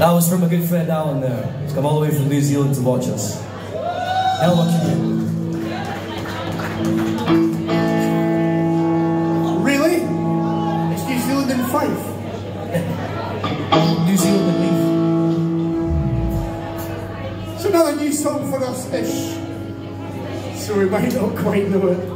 That was from a good friend Alan there. He's come all the way from New Zealand to watch us. Hell of a tune. Really? It's New Zealand in Fife. New Zealand and Leaf. It's another new song for us-ish, so we might not quite know it.